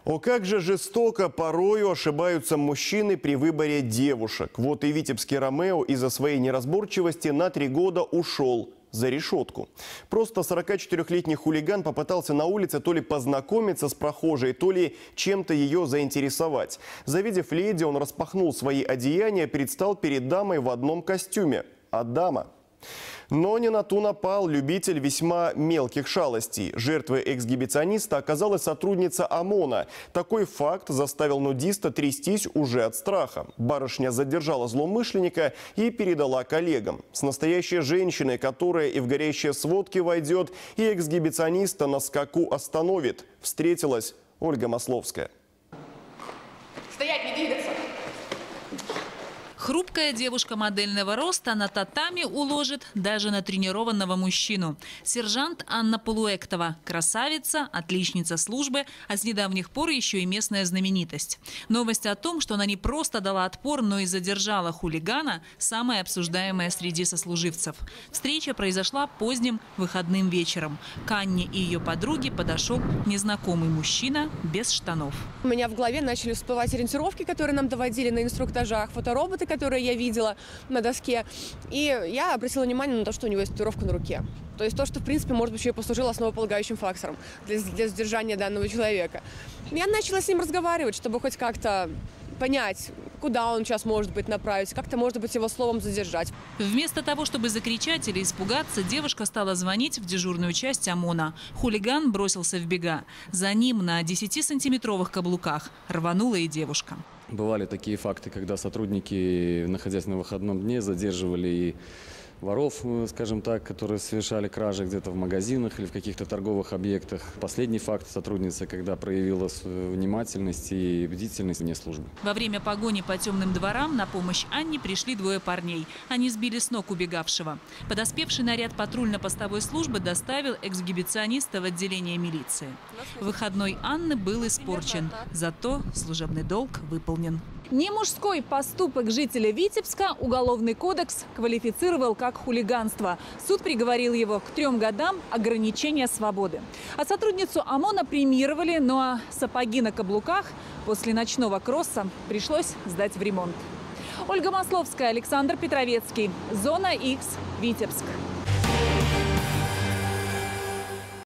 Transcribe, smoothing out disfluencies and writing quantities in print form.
О, как же жестоко порою ошибаются мужчины при выборе девушек. Вот и витебский Ромео из-за своей неразборчивости на 3 года ушел за решетку. Просто 44-летний хулиган попытался на улице то ли познакомиться с прохожей, то ли чем-то ее заинтересовать. Завидев леди, он распахнул свои одеяния, предстал перед дамой в одном костюме. А дама... Но не на ту напал любитель весьма мелких шалостей. Жертвой эксгибициониста оказалась сотрудница ОМОНа. Такой факт заставил нудиста трястись уже от страха. Барышня задержала злоумышленника и передала коллегам. С настоящей женщиной, которая и в горящие сводки войдет, и эксгибициониста на скаку остановит, встретилась Ольга Масловская. Стоять, не двигаться! Хрупкая девушка модельного роста на татами уложит даже натренированного мужчину. Сержант Анна Полуэктова. Красавица, отличница службы, а с недавних пор еще и местная знаменитость. Новость о том, что она не просто дала отпор, но и задержала хулигана, самая обсуждаемая среди сослуживцев. Встреча произошла поздним выходным вечером. К Анне и ее подруге подошел незнакомый мужчина без штанов. У меня в голове начали всплывать ориентировки, которые нам доводили на инструктажах, фотороботы, которые я видела на доске. И я обратила внимание на то, что у него есть татуировка на руке. То есть то, что, в принципе, может быть, еще и послужило основополагающим фактором для задержания данного человека. Я начала с ним разговаривать, чтобы хоть как-то понять, куда он сейчас может быть направить, как-то, может быть, его словом задержать. Вместо того, чтобы закричать или испугаться, девушка стала звонить в дежурную часть ОМОНа. Хулиган бросился в бега. За ним на 10-сантиметровых каблуках рванула и девушка. Бывали такие факты, когда сотрудники, находясь на выходном дне, задерживали и воров, скажем так, которые совершали кражи где-то в магазинах или в каких-то торговых объектах. Последний факт — сотрудница, когда проявила внимательность и бдительность вне службы. Во время погони по темным дворам на помощь Анне пришли 2 парней. Они сбили с ног убегавшего. Подоспевший наряд патрульно-постовой службы доставил эксгибициониста в отделение милиции. Выходной Анны был испорчен, зато служебный долг выполнен. Не мужской поступок жителя Витебска Уголовный кодекс квалифицировал как хулиганство. Суд приговорил его к 3 годам ограничения свободы. А сотрудницу ОМОНа премировали, но сапоги на каблуках после ночного кросса пришлось сдать в ремонт. Ольга Масловская, Александр Петровецкий. Зона Х. Витебск.